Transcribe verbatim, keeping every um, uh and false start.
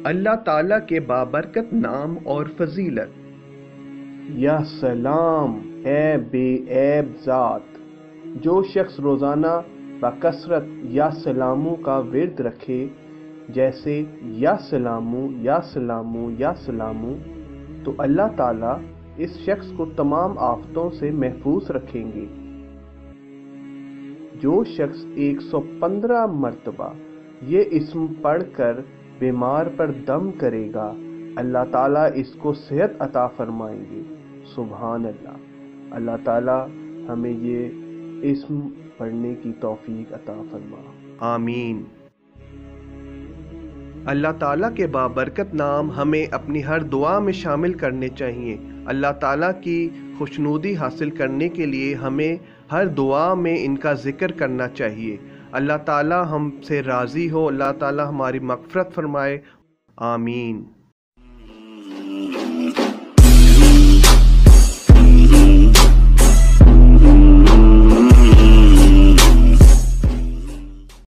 اللہ تعالیٰ کے بابرکت نام اور فضیلت۔ یا سلام اے بے عیب ذات، جو شخص روزانہ بکثرت یا سلاموں کا ورد رکھے، جیسے یا سلاموں یا سلاموں یا سلاموں، تو اللہ تعالیٰ اس شخص کو تمام آفتوں سے محفوظ رکھیں گے۔ جو شخص ایک سو پندرہ مرتبہ یہ اسم پڑھ کر بیمار پر دم کرے گا، اللہ تعالیٰ اس کو صحت عطا فرمائیں گے۔ سبحان اللہ۔ اللہ تعالیٰ ہمیں یہ اسم پڑھنے کی توفیق عطا فرما، آمین۔ اللہ تعالیٰ کے بابرکت نام ہمیں اپنی ہر دعا میں شامل کرنے چاہیے۔ اللہ تعالیٰ کی خوشنودی حاصل کرنے کے لیے ہمیں ہر دعا میں ان کا ذکر کرنا چاہیے۔ اللہ تعالیٰ ہم سے راضی ہو، اللہ تعالیٰ ہماری مغفرت فرمائے، آمین۔